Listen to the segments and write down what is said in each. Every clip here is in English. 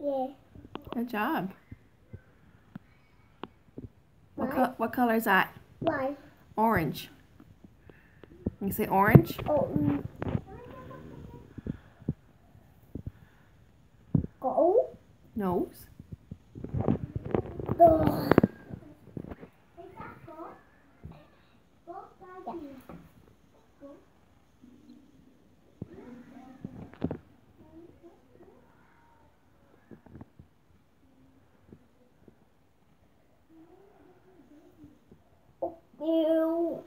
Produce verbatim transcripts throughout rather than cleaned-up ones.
Yeah. Good job. What, White. co what color is that? White. Orange. You say orange? Oh. Mm. Gold. Nose. Ugh. Ew.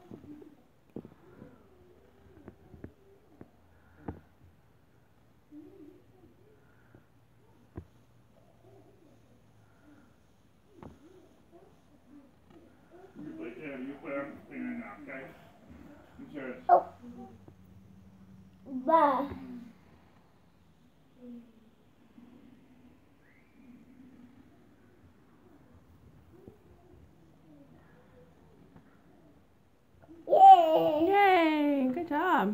You put, yeah, you put everything in now, okay? You sure it's... Oh. Bah. Yay. Yay! Good job.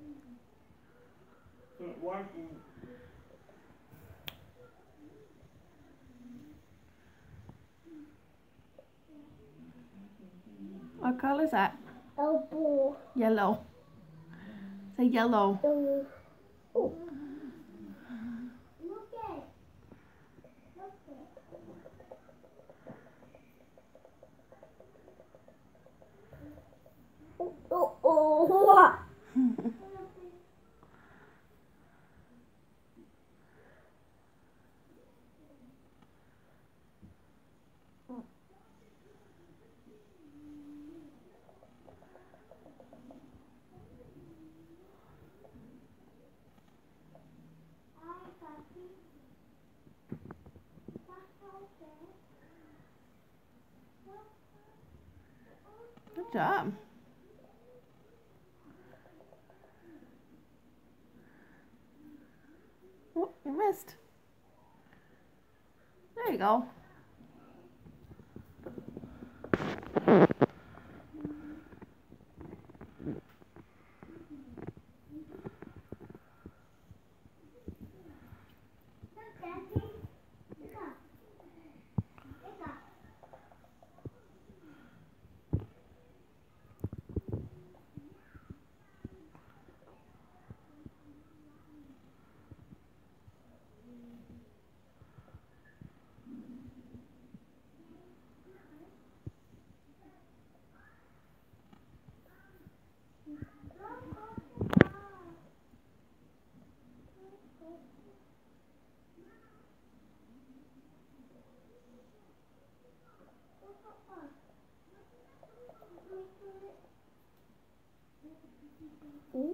So why... What color is that? Oh, blue. Yellow. Say yellow. Oh. Oh. Oh, oh, oh. Good job. Oh, you missed. There you go. Mm.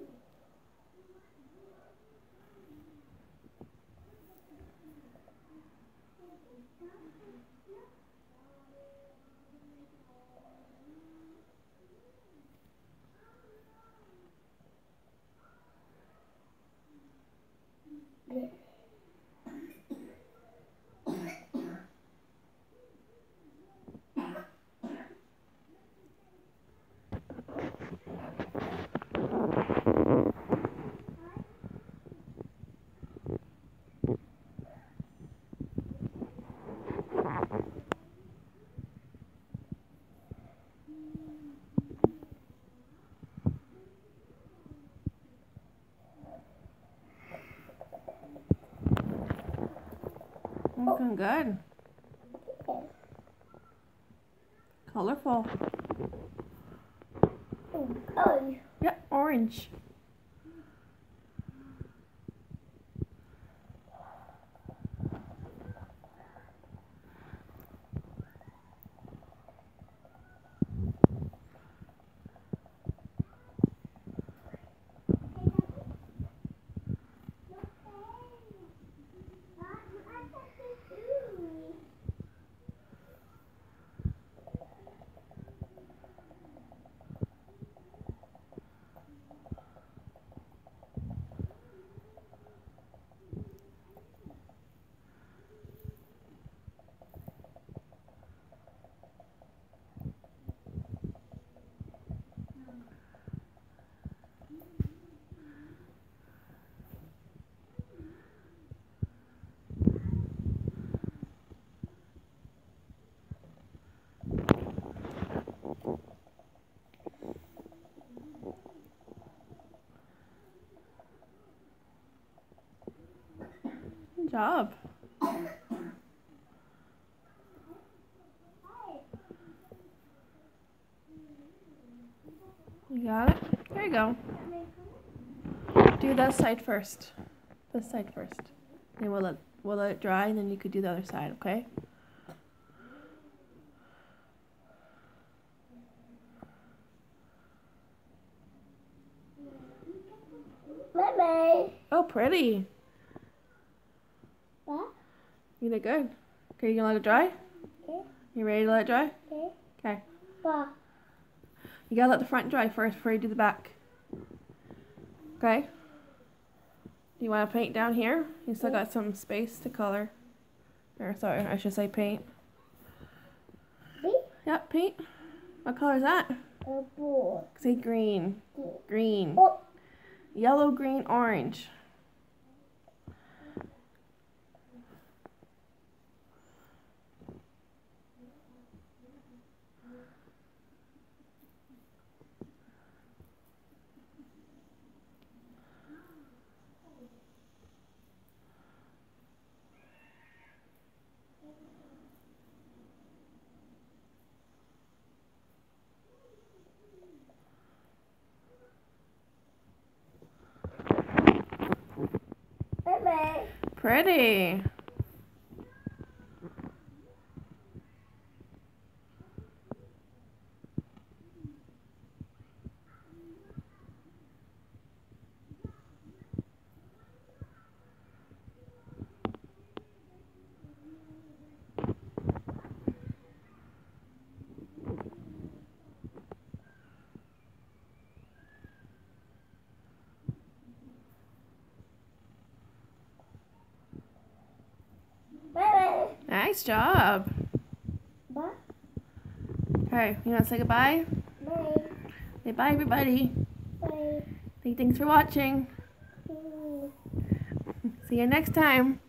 Yeah. Looking good. Colorful. Oh, oh. Yep, orange. job. You got it? There you go. Do that side first. This side first. Then we'll let, we'll let it dry and then you could do the other side, okay? Mommy. Oh, pretty. What? You did good. Okay, you gonna let it dry? Okay. You ready to let it dry? Okay. Okay. What? You gotta let the front dry first before you do the back. Okay? You wanna paint down here? You still got some space to color. Or sorry, I should say paint. Me? Yep, paint. What color is that? A boy. Say green. Green. Oh. Yellow, green, orange. Mommy. Pretty. Mommy. Nice job. What? Okay, you wanna say goodbye? Mommy. Say bye, everybody. Mommy. Say thanks for watching. Mm. See you next time.